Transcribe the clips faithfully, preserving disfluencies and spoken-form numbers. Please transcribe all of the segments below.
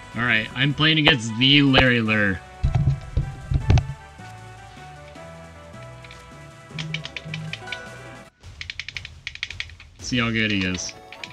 Alright, I'm playing against the Larry Lurr. See how good he is.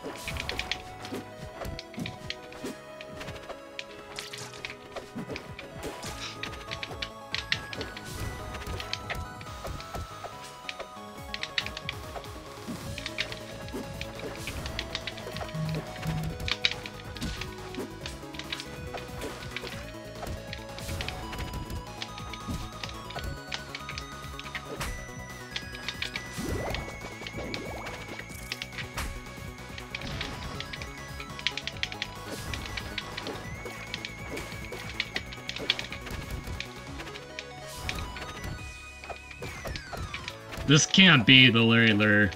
This can't be the Larry Lurr.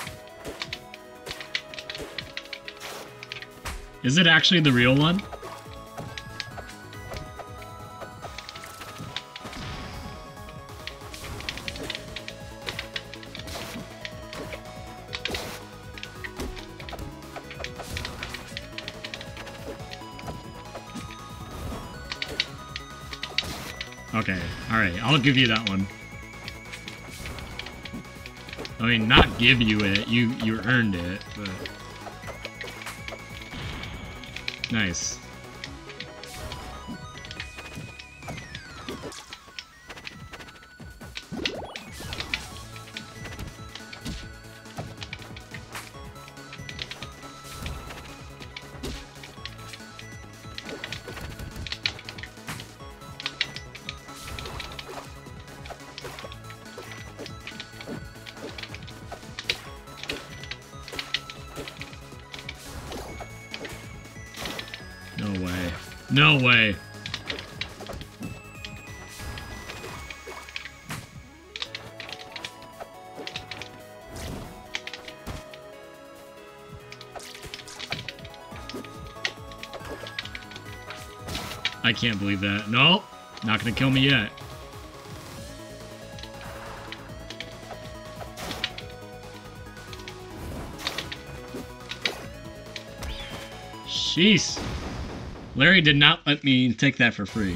Is it actually the real one? Okay, alright, I'll give you that one. I mean, not give you it, you you earned it, but... Nice. No way. No way. I can't believe that. No, not gonna kill me yet. Jeez. Larry did not let me take that for free.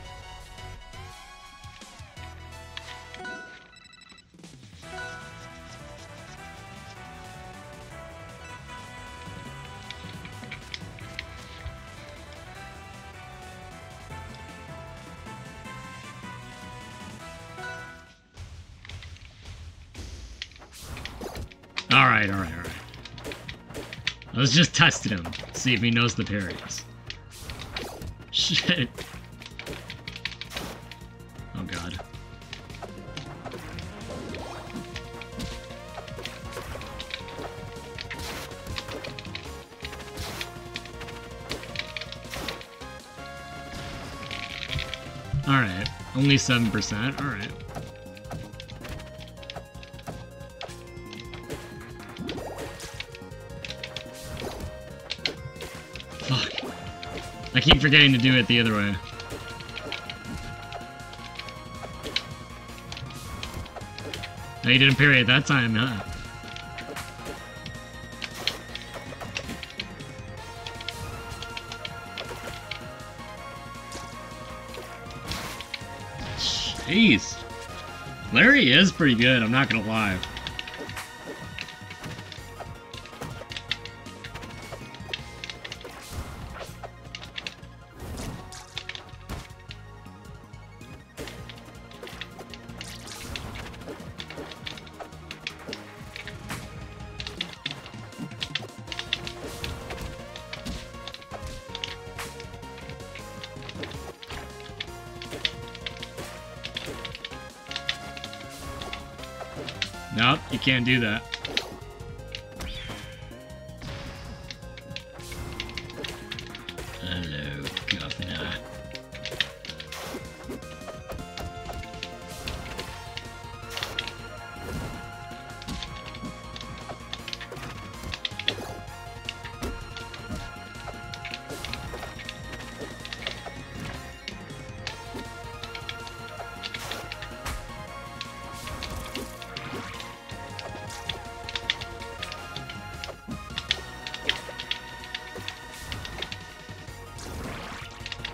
Alright, alright, alright. I was just testing him, see if he knows the parries. Shit. Oh god. Alright, only seven percent, alright. Fuck. I keep forgetting to do it the other way. No, you didn't parry it that time, huh? Jeez. Larry is pretty good, I'm not gonna lie. Nope, you can't do that. Hello, governor.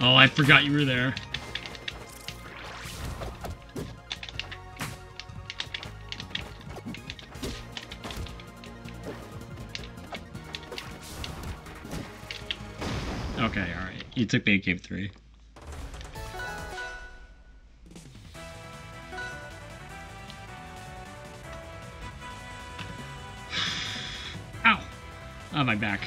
Oh, I forgot you were there. Okay, alright. You took me in game three. Ow! On my back.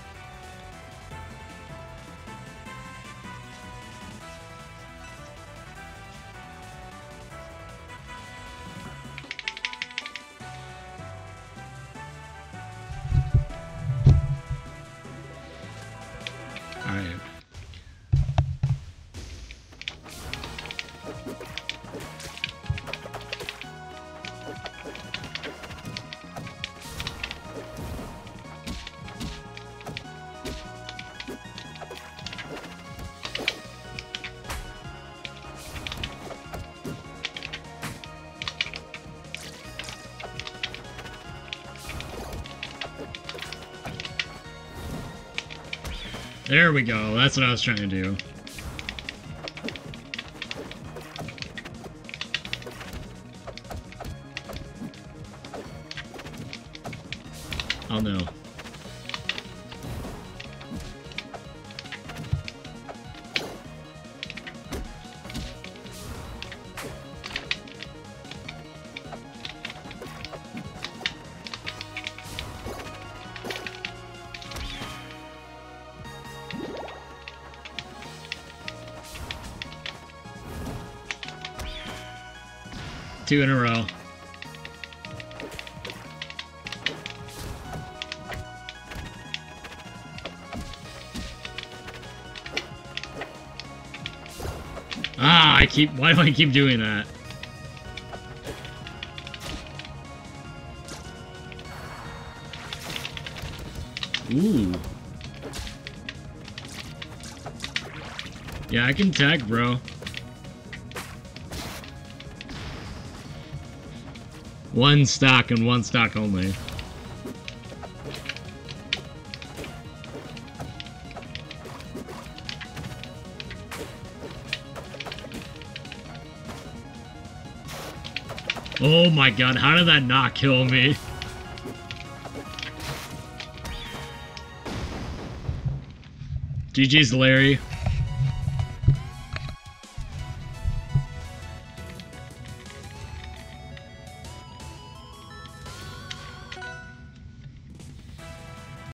Alright. There we go. That's what I was trying to do. Oh no. Two in a row. Ah, I keep, why do I keep doing that? Ooh. Yeah, I can tag, bro. One stock and one stock only. Oh my god, how did that not kill me? G G's Larry.